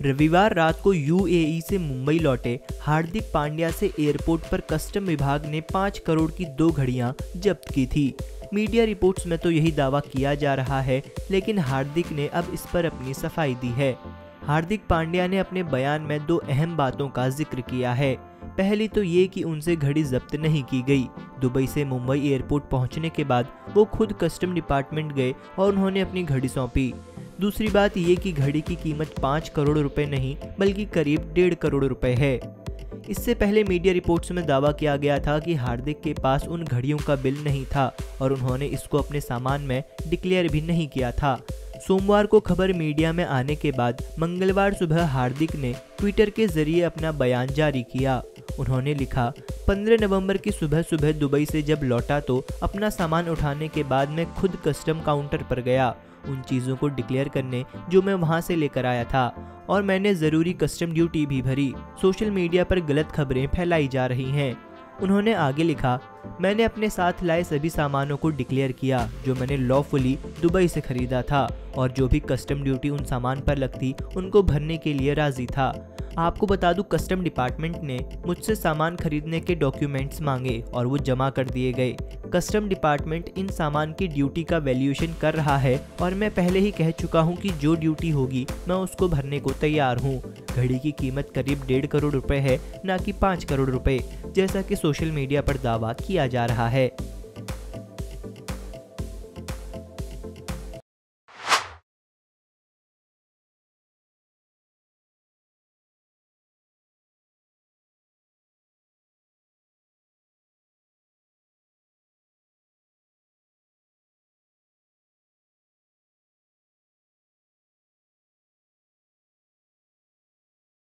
रविवार रात को यूएई से मुंबई लौटे हार्दिक पांड्या से एयरपोर्ट पर कस्टम विभाग ने 5 करोड़ की 2 घड़ियां जब्त की थी। मीडिया रिपोर्ट्स में तो यही दावा किया जा रहा है, लेकिन हार्दिक ने अब इस पर अपनी सफाई दी है। हार्दिक पांड्या ने अपने बयान में 2 अहम बातों का जिक्र किया है। पहली तो ये कि उनसे घड़ी जब्त नहीं की गई। दुबई से मुंबई एयरपोर्ट पहुंचने के बाद वो खुद कस्टम डिपार्टमेंट गए और उन्होंने अपनी घड़ी सौंपी। दूसरी बात ये कि घड़ी की कीमत 5 करोड़ रुपए नहीं बल्कि करीब 1.5 करोड़ रुपए है। इससे पहले मीडिया रिपोर्ट्स में दावा किया गया था कि हार्दिक के पास उन घड़ियों का बिल नहीं था और उन्होंने इसको अपने सामान में डिक्लेयर भी नहीं किया था। सोमवार को खबर मीडिया में आने के बाद मंगलवार सुबह हार्दिक ने ट्विटर के जरिए अपना बयान जारी किया। उन्होंने लिखा, 15 नवंबर की सुबह सुबह दुबई से जब लौटा तो अपना सामान उठाने के बाद मैं खुद कस्टम काउंटर पर गया, उन चीज़ों को डिक्लेयर करने जो मैं वहां से लेकर आया था, और मैंने ज़रूरी कस्टम ड्यूटी भी भरी। सोशल मीडिया पर गलत खबरें फैलाई जा रही हैं। उन्होंने आगे लिखा, मैंने अपने साथ लाए सभी सामानों को डिक्लेयर किया जो मैंने लॉफुली दुबई से खरीदा था, और जो भी कस्टम ड्यूटी उन सामान पर लगती उनको भरने के लिए राजी था। आपको बता दूं, कस्टम डिपार्टमेंट ने मुझसे सामान खरीदने के डॉक्यूमेंट्स मांगे और वो जमा कर दिए गए। कस्टम डिपार्टमेंट इन सामान की ड्यूटी का वैल्यूएशन कर रहा है और मैं पहले ही कह चुका हूं कि जो ड्यूटी होगी मैं उसको भरने को तैयार हूं। घड़ी की कीमत करीब 1.5 करोड़ रुपए है, ना कि 5 करोड़ रुपए, जैसा कि सोशल मीडिया पर दावा किया जा रहा है।